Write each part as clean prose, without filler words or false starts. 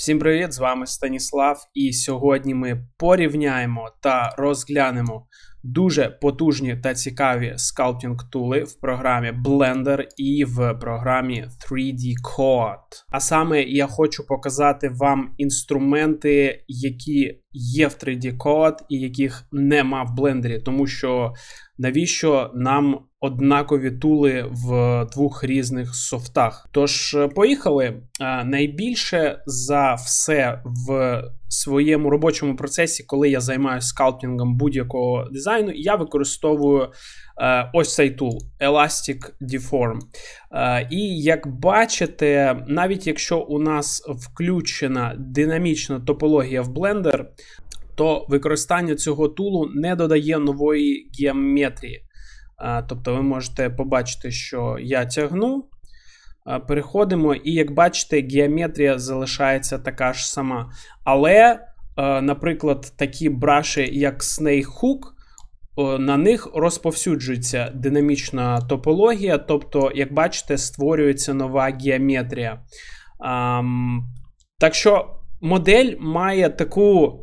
Всім привіт, з вами Станіслав, і сьогодні ми порівняємо та розглянемо дуже потужні та цікаві скалптінг-тули в програмі Blender і в програмі 3D Coat. А саме я хочу показати вам інструменти, які є в 3D Coat і яких нема в Blender, тому що навіщо нам однакові тули в двох різних софтах. Тож, поїхали. Найбільше за все в своєму робочому процесі, коли я займаюся скалптингом будь-якого дизайну, я використовую ось цей тул Elastic Deform. І як бачите, навіть якщо у нас включена динамічна топологія в Blender, то використання цього тулу не додає нової геометрії. Тобто ви можете побачити, що я тягну, переходимо, і як бачите, геометрія залишається така ж сама. Але, наприклад, такі браші, як Snake Hook, на них розповсюджується динамічна топологія, тобто, як бачите, створюється нова геометрія. Так що модель має таку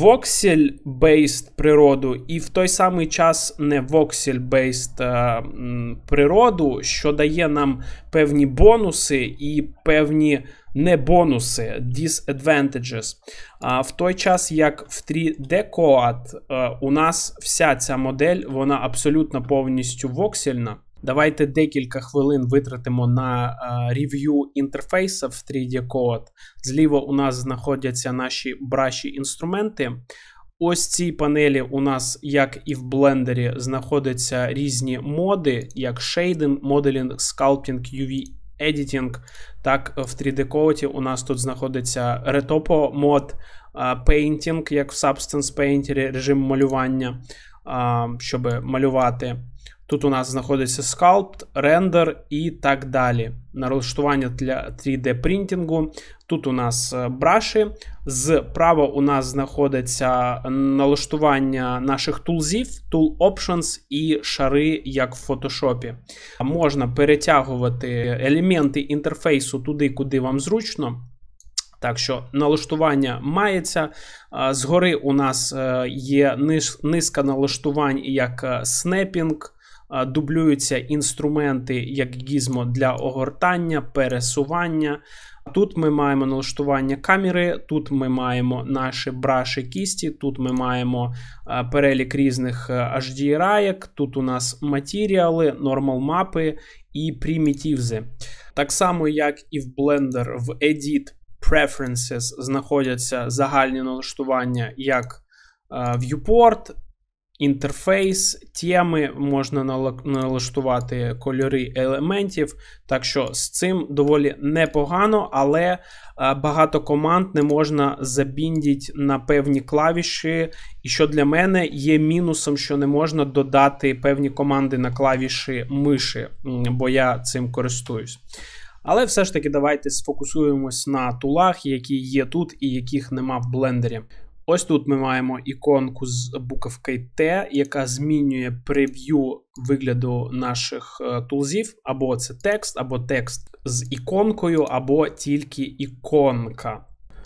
voxel-based природу і в той самий час не voxel-based природу, що дає нам певні бонуси і певні не бонуси, disadvantages. В той час, як в 3D Coat, у нас вся ця модель, вона абсолютно повністю воксельна. Давайте декілька хвилин витратимо на рев'ю інтерфейсу в 3D Coat. Зліва у нас знаходяться наші браші інструменти. Ось цій панелі у нас, як і в Blender, знаходяться різні моди, як Shading, Modeling, Sculpting, UV Editing. Так, в 3D Coat у нас тут знаходиться Retopo мод, Painting, як в Substance Painter, режим малювання, щоб малювати. Тут у нас знаходиться Sculpt, Render і так далі. Налаштування для 3D-принтингу. Тут у нас браші. Зправа у нас знаходиться налаштування наших тулзів, Tool Options і шари, як в Photoshop. Можна перетягувати елементи інтерфейсу туди, куди вам зручно. Так що налаштування мається. Згори у нас є низка налаштувань, як снепінг. Дублюються інструменти, як гізмо для огортання, пересування. Тут ми маємо налаштування камери, тут ми маємо наші браші кісті, тут ми маємо перелік різних HDRI-ек, тут у нас матеріали, нормал мапи і примітивзи. Так само, як і в Blender, в Edit Preferences знаходяться загальні налаштування, як Viewport, інтерфейс, теми, можна налаштувати кольори елементів, так що з цим доволі непогано, але багато команд не можна забіндити на певні клавіші, і що для мене є мінусом, що не можна додати певні команди на клавіші миші, бо я цим користуюсь. Але все ж таки давайте сфокусуємось на тулах, які є тут і яких нема в Блендері. Ось тут ми маємо іконку з буковкою T, яка змінює прев'ю вигляду наших тулзів. Або це текст, або текст з іконкою, або тільки іконка.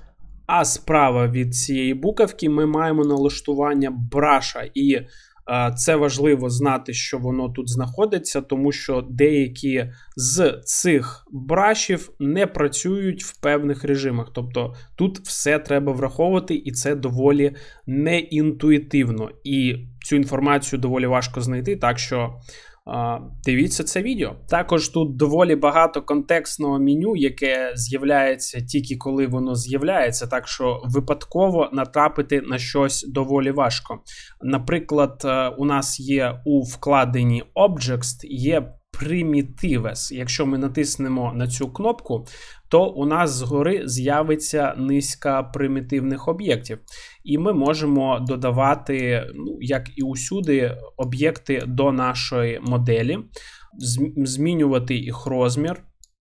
А справа від цієї буковки ми маємо налаштування браша. І це важливо знати, що воно тут знаходиться, тому що деякі з цих брашів не працюють в певних режимах. Тобто тут все треба враховувати, і це доволі неінтуїтивно. І цю інформацію доволі важко знайти, так що дивіться це відео. Також тут доволі багато контекстного меню, яке з'являється тільки коли воно з'являється, так що випадково натрапити на щось доволі важко. Наприклад, у нас є у вкладенні Objects, є Primitives. Якщо ми натиснемо на цю кнопку, то у нас згори з'явиться низка примітивних об'єктів. І ми можемо додавати, як і усюди, об'єкти до нашої моделі, змінювати їх розмір.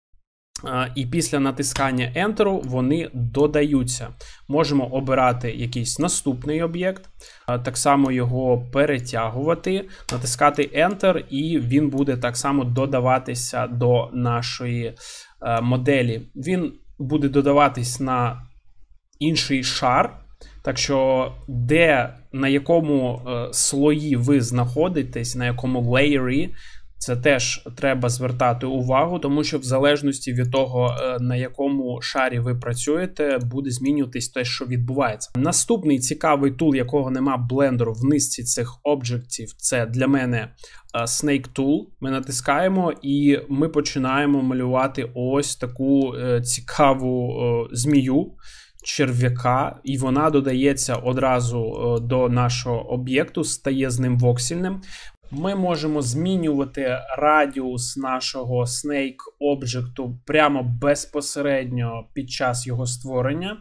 І після натискання Enter вони додаються. Можемо обирати якийсь наступний об'єкт, так само його перетягувати, натискати Enter, і він буде так само додаватися до нашої моделі. Він буде додаватись на інший шар. Так що, на якому слої ви знаходитесь, на якому леєрі, це теж треба звертати увагу, тому що в залежності від того, на якому шарі ви працюєте, буде змінюватись те, що відбувається. Наступний цікавий тул, якого нема блендеру в низці цих об'єктів, це для мене Snake Tool. Ми натискаємо і ми починаємо малювати ось таку цікаву змію, черв'яка, і вона додається одразу до нашого об'єкту, стає з ним воксельним. Ми можемо змінювати радіус нашого Snake об'єкту прямо безпосередньо під час його створення,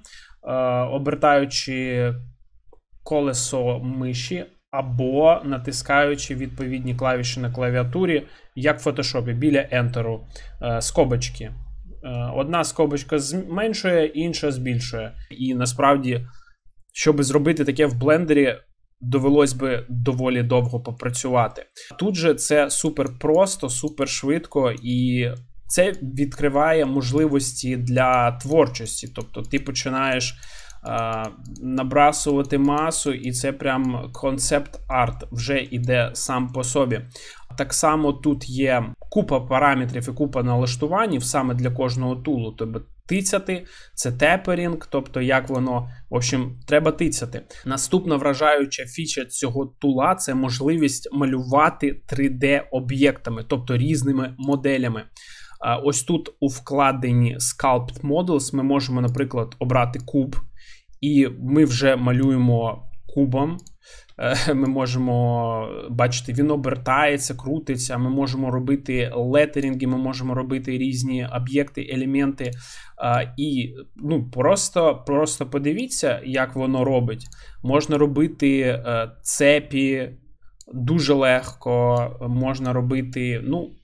обертаючи колесо миші або натискаючи відповідні клавіші на клавіатурі, як в фотошопі, біля Enter, скобочки. Одна скобочка зменшує, інша збільшує. І насправді, щоб зробити таке в блендері, довелось би доволі довго попрацювати. Тут же це супер просто, супер швидко, і це відкриває можливості для творчості. Тобто ти починаєш набрасувати масу, і це прям концепт-арт вже іде сам по собі. Так само тут є купа параметрів і купа налаштувань саме для кожного тулу. Тобто тицяти, це теперінг, тобто як воно, в общем, треба тицяти. Наступна вражаюча фіча цього тула – це можливість малювати 3D-об'єктами, тобто різними моделями. Ось тут у вкладенні Sculpt Models ми можемо, наприклад, обрати куб, і ми вже малюємо кубом. Ми можемо бачити, він обертається, крутиться, ми можемо робити летерінги, ми можемо робити різні об'єкти, елементи. І просто подивіться, як воно робить. Можна робити цепі дуже легко, можна робити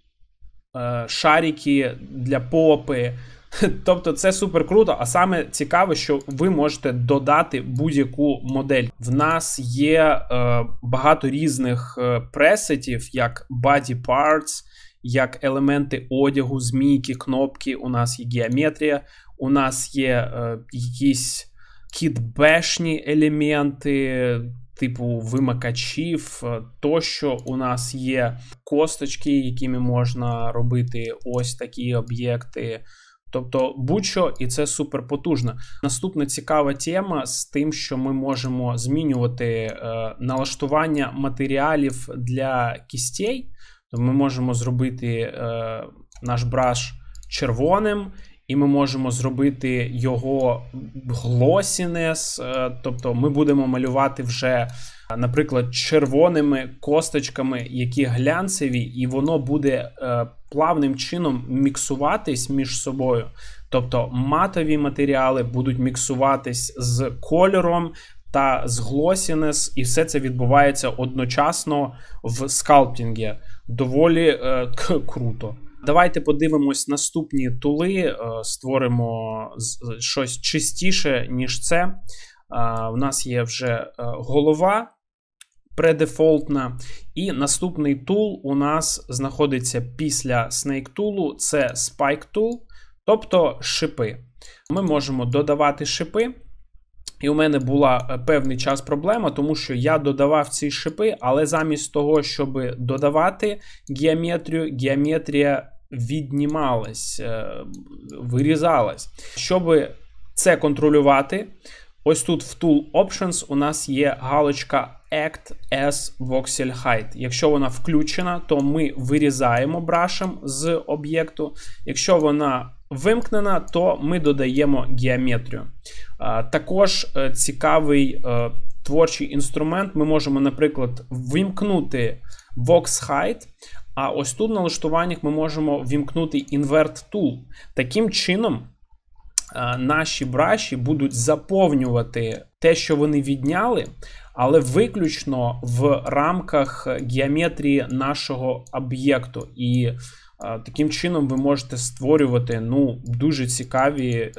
шарики для попи. Тобто це супер круто, а саме цікаве, що ви можете додати будь-яку модель. В нас є багато різних пресетів, як body parts, як елементи одягу, змійки, кнопки, у нас є геометрія, у нас є якісь кітбешні елементи, типу вимикачів, тощо у нас є косточки, якими можна робити ось такі об'єкти. Тобто будь-що, і це супер потужно. Наступна цікава тема з тим, що ми можемо змінювати налаштування матеріалів для кістей. Тобто ми можемо зробити наш браш червоним, і ми можемо зробити його glossiness, тобто ми будемо малювати вже, наприклад, червоними косточками, які глянцеві, і воно буде плавним чином міксуватись між собою. Тобто матові матеріали будуть міксуватись з кольором та з glossiness, і все це відбувається одночасно в скальптінгі. Доволі круто. Давайте подивимось наступні тули, створимо щось чистіше, ніж це. У нас є вже голова предефолтна, і наступний тул у нас знаходиться після Snake Tool, це Spike Tool, тобто шипи. Ми можемо додавати шипи, і у мене була певний час проблема, тому що я додавав ці шипи, але замість того, щоб додавати геометрію, геометрія віднімалась, вирізалась. Щоб це контролювати, ось тут в Tool Options у нас є галочка Act as Voxel Height. Якщо вона включена, то ми вирізаємо брашем з об'єкту. Якщо вона вимкнена, то ми додаємо геометрію. Також цікавий творчий інструмент. Ми можемо, наприклад, вимкнути Vox Height, а ось тут в налаштуваннях ми можемо вимкнути Invert Tool. Таким чином, наші браші будуть заповнювати те, що вони відняли, але виключно в рамках геометрії нашого об'єкту. І таким чином ви можете створювати дуже цікаві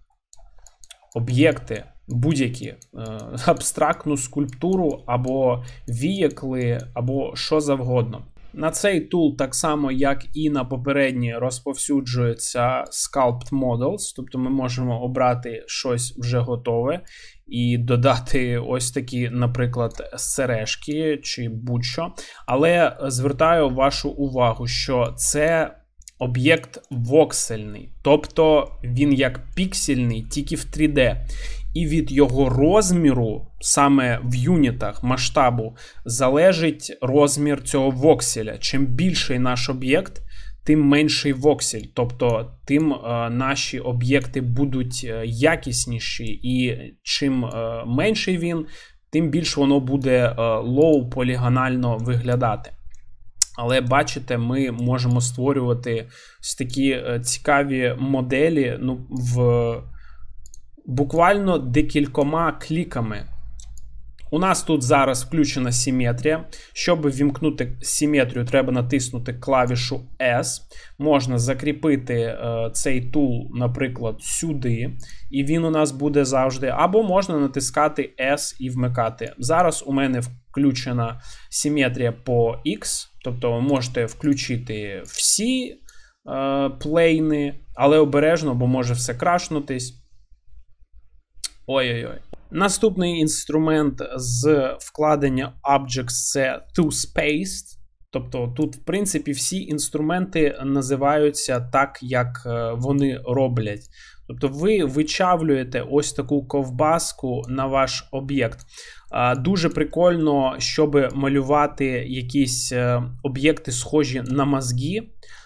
об'єкти, будь-які, абстрактну скульптуру, або віякли, або що завгодно. На цей тул, так само як і на попередній, розповсюджується Sculpt Models, тобто ми можемо обрати щось вже готове і додати ось такі, наприклад, сережки чи будь-що. Але звертаю вашу увагу, що це об'єкт воксельний, тобто він як піксельний, тільки в 3D. І від його розміру, саме в юнітах масштабу, залежить розмір цього вокселя. Чим більший наш об'єкт, тим менший воксель. Тобто, тим наші об'єкти будуть якісніші. І чим менший він, тим більше воно буде лоу-полігонально виглядати. Але бачите, ми можемо створювати ось такі цікаві моделі буквально декількома кліками. У нас тут зараз включена симетрія. Щоб ввімкнути симетрію, треба натиснути клавішу S. Можна закріпити цей тул, наприклад, сюди. І він у нас буде завжди. Або можна натискати S і вмикати. Зараз у мене включена симетрія по X. Тобто ви можете включити всі плейни, але обережно, бо може все крашнутись. Ой-ой-ой. Наступний інструмент з вкладення Objects – це ToSpaced. Тобто тут, в принципі, всі інструменти називаються так, як вони роблять. Тобто ви вичавлюєте ось таку ковбаску на ваш об'єкт. Дуже прикольно, щоб малювати якісь об'єкти, схожі на мозги,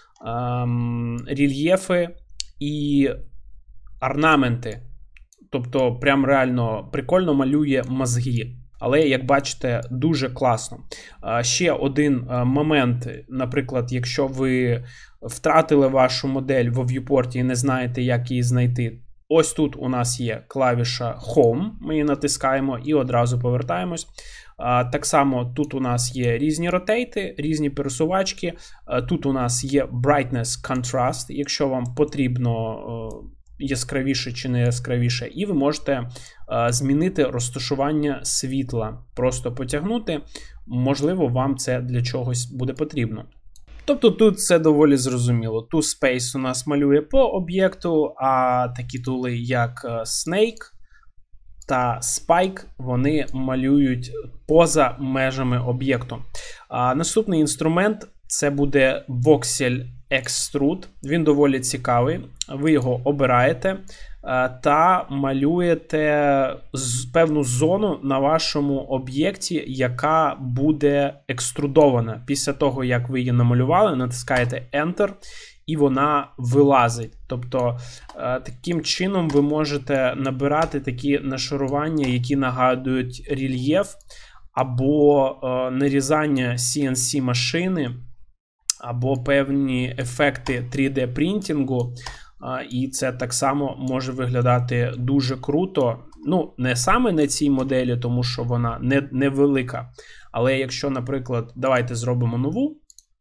рельєфи і орнаменти. Тобто, прям реально прикольно малює мозги. Але, як бачите, дуже класно. Ще один момент, наприклад, якщо ви втратили вашу модель в viewport і не знаєте, як її знайти, ось тут у нас є клавіша Home, ми її натискаємо і одразу повертаємось. Так само тут у нас є різні ротейти, різні пересувачки. Тут у нас є Brightness Contrast, якщо вам потрібно яскравіше чи не яскравіше, і ви можете змінити розташування світла, просто потягнути, можливо, вам це для чогось буде потрібно. Тобто тут все доволі зрозуміло. ToSpace у нас малює по об'єкту, а такі тули, як Snake та Spike, вони малюють поза межами об'єкту. Наступний інструмент – це буде Voxel Extrude. Він доволі цікавий. Ви його обираєте та малюєте певну зону на вашому об'єкті, яка буде екструдована. Після того, як ви її намалювали, натискаєте Enter, і вона вилазить. Тобто, таким чином ви можете набирати такі нашарування, які нагадують рельєф, або нарізання CNC машини, або певні ефекти 3D-принтингу, і це так само може виглядати дуже круто. Ну, не саме на цій моделі, тому що вона невелика. Але якщо, наприклад, давайте зробимо нову,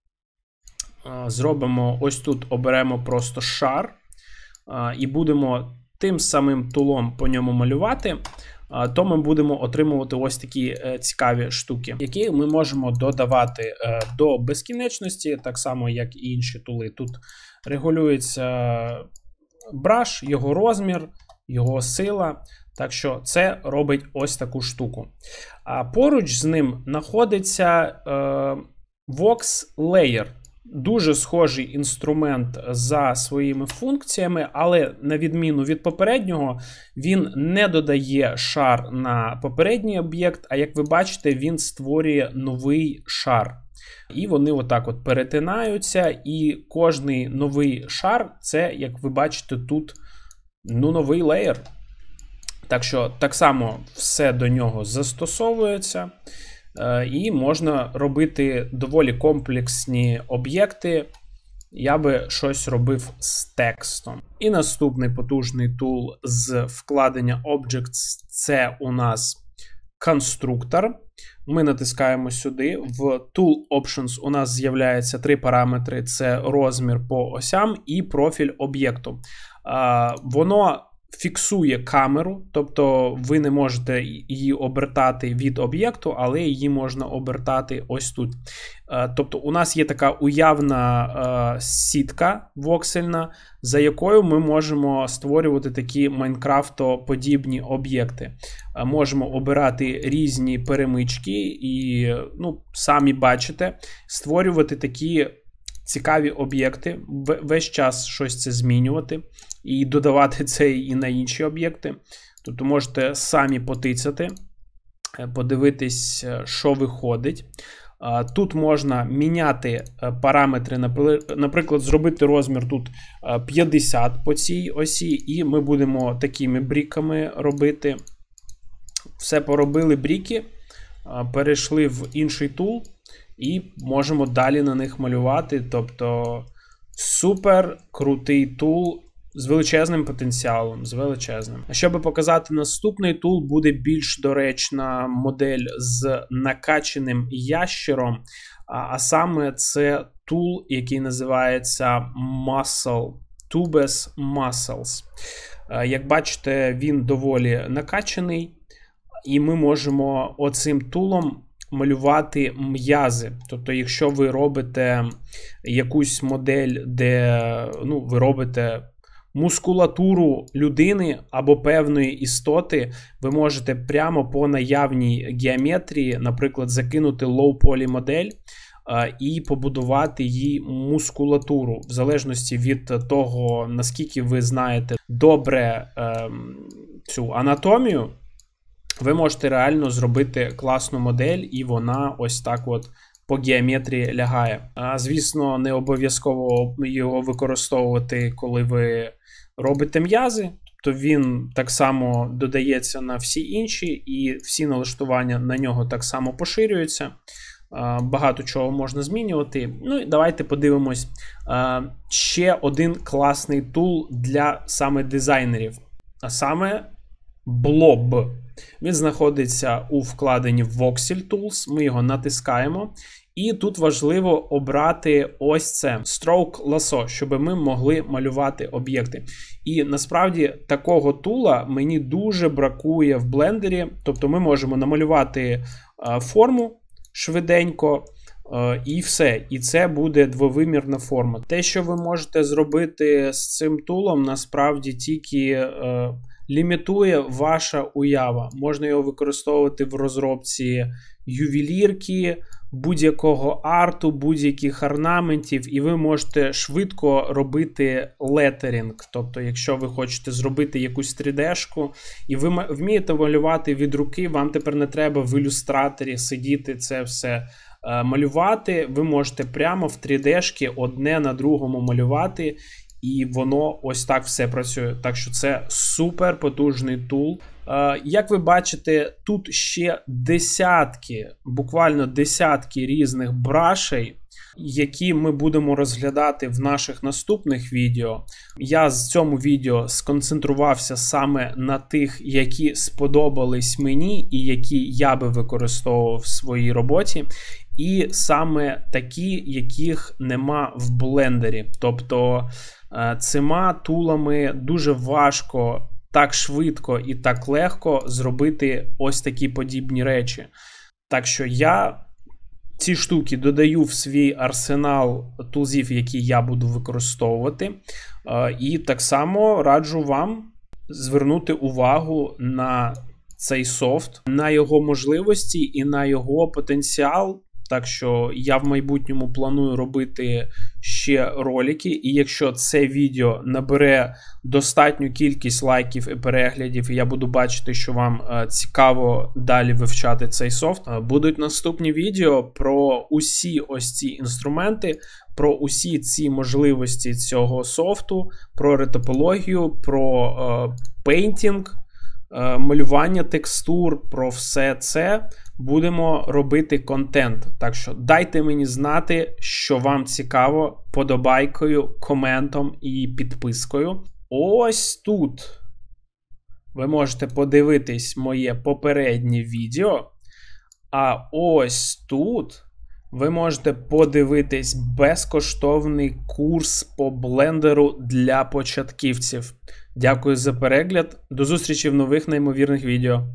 зробимо ось тут, оберемо просто шар, і будемо тим самим тулом по ньому малювати, то ми будемо отримувати ось такі цікаві штуки, які ми можемо додавати до безкінечності, так само, як і інші тули. Тут регулюється браш, його розмір, його сила, так що це робить ось таку штуку. А поруч з ним знаходиться Vox Layer. Дуже схожий інструмент за своїми функціями, але на відміну від попереднього, він не додає шар на попередній об'єкт, а як ви бачите, він створює новий шар. І вони отак от перетинаються, і кожний новий шар, це, як ви бачите, тут новий леєр. Так що так само все до нього застосовується. І можна робити доволі комплексні об'єкти. Я би щось робив з текстом. І наступний потужний тул з вкладення Objects – це у нас конструктор. Ми натискаємо сюди. В Tool Options у нас з'являється три параметри. Це розмір по осям і профіль об'єкту. Воно фіксує камеру, тобто ви не можете її обертати від об'єкту, але її можна обертати ось тут. Тобто у нас є така уявна сітка воксельна, за якою ми можемо створювати такі майнкрафтоподібні об'єкти. Можемо обирати різні перемички і, самі бачите, створювати такі цікаві об'єкти, весь час щось це змінювати і додавати це і на інші об'єкти. Тобто можете самі потицяти, подивитись, що виходить. Тут можна міняти параметри, наприклад, зробити розмір тут 50 по цій осі, і ми будемо такими бріками робити. Все поробили бріки, перейшли в інший тул і можемо далі на них малювати. Тобто супер крутий тул з величезним потенціалом, з величезним. А щоб показати наступний тул, буде більш доречна модель з накаченим ящером, а саме це тул, який називається Muscle, Tubes Muscles. Як бачите, він доволі накачаний, і ми можемо оцим тулом малювати м'язи. Тобто, якщо ви робите якусь модель, де ви робите мускулатуру людини або певної істоти, ви можете прямо по наявній геометрії, наприклад, закинути low-poly модель і побудувати їй мускулатуру. В залежності від того, наскільки ви знаєте добре цю анатомію, ви можете реально зробити класну модель, і вона ось так от по геометрії лягає. Звісно, не обов'язково його використовувати, коли ви робите м'язи. Тобто він так само додається на всі інші, і всі налаштування на нього так само поширюються. Багато чого можна змінювати. І давайте подивимось ще один класний тул для саме дизайнерів. А саме Blob. Він знаходиться у вкладенні Voxel Tools. Ми його натискаємо. І тут важливо обрати ось це Stroke Lasso, щоб ми могли малювати об'єкти. І насправді такого тула мені дуже бракує в блендері. Тобто ми можемо намалювати форму швиденько і все. І це буде двовимірна форма. Те, що ви можете зробити з цим тулом, насправді тільки лімітує ваша уява. Можна його використовувати в розробці ювелірки, будь-якого арту, будь-яких орнаментів, і ви можете швидко робити летерінг. Тобто, якщо ви хочете зробити якусь 3D-шку, і ви вмієте малювати від руки, вам тепер не треба в ілюстраторі сидіти це все малювати. Ви можете прямо в 3D-шки одне на другому малювати, і воно ось так все працює. Так що це супер потужний тул. Як ви бачите, тут ще буквально десятки різних брашей, які ми будемо розглядати в наших наступних відео. Я з цьому відео сконцентрувався саме на тих, які сподобались мені і які я би використовував в своїй роботі. І саме такі, яких нема в блендері. Тобто цими тулами дуже важко так швидко і так легко зробити ось такі подібні речі. Так що я ці штуки додаю в свій арсенал тулзів, які я буду використовувати. І так само раджу вам звернути увагу на цей софт, на його можливості і на його потенціал. Так що я в майбутньому планую робити ще ролики, і якщо це відео набере достатню кількість лайків і переглядів, і я буду бачити, що вам цікаво далі вивчати цей софт, будуть наступні відео про усі ось ці інструменти, про усі ці можливості цього софту, про ретопологію, про пейнтінг, малювання текстур, про все це будемо робити контент. Так що дайте мені знати, що вам цікаво, подобайкою, коментом і підпискою. Ось тут ви можете подивитись моє попереднє відео, а ось тут ви можете подивитись безкоштовний курс по блендеру для початківців. Дякую за перегляд. До зустрічі в нових неймовірних відео.